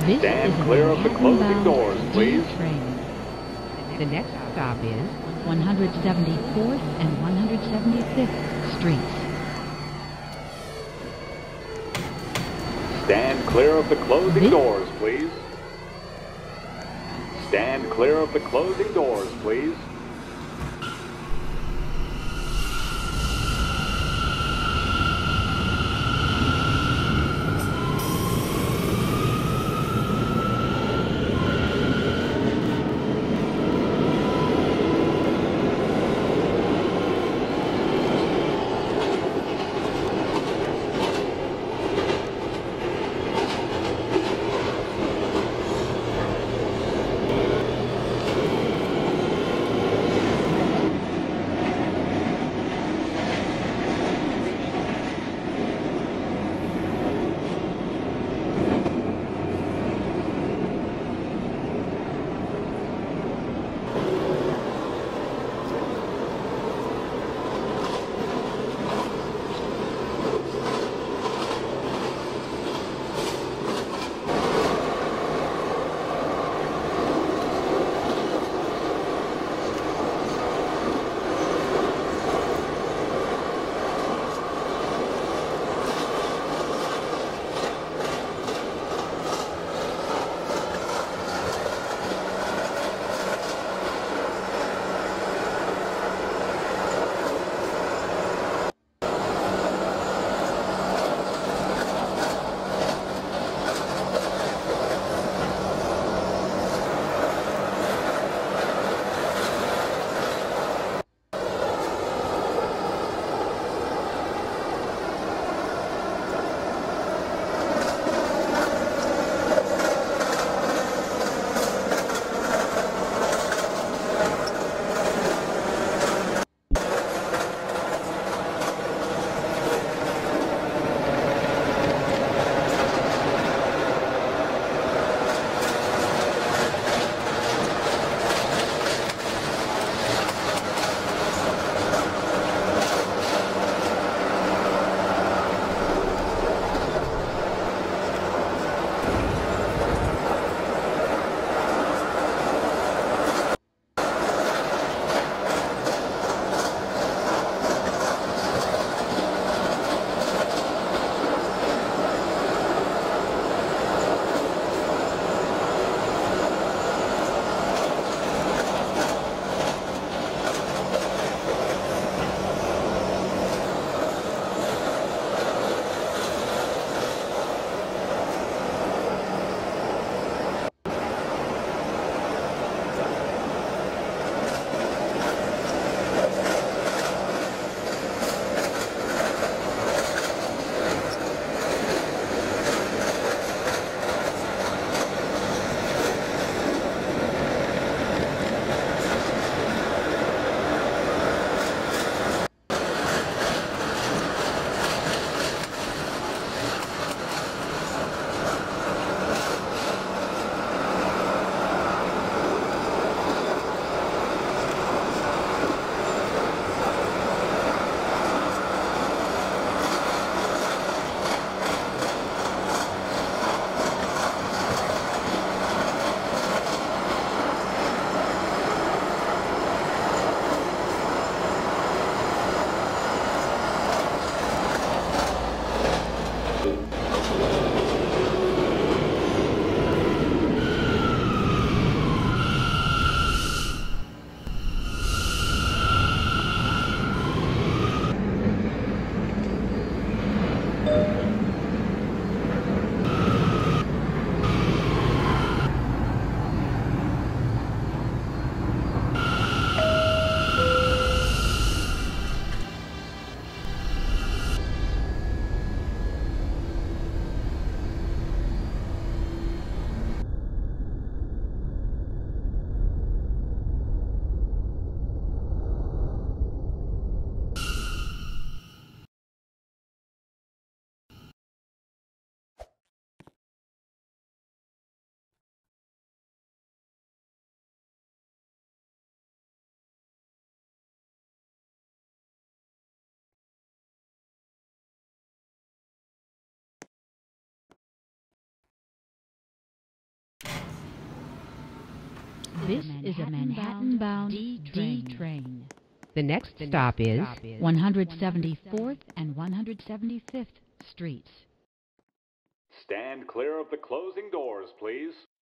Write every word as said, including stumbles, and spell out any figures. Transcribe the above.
This Stand is a clear of the closing Manhattan-bound doors, D please. train. The next stop is one hundred seventy-fourth and one hundred seventy-fifth Streets. Stand clear of the closing This- doors, please. Stand clear of the closing doors, please. This is a Manhattan-bound D train. The next stop is one hundred seventy-fourth and one hundred seventy-fifth Streets. Stand clear of the closing doors, please.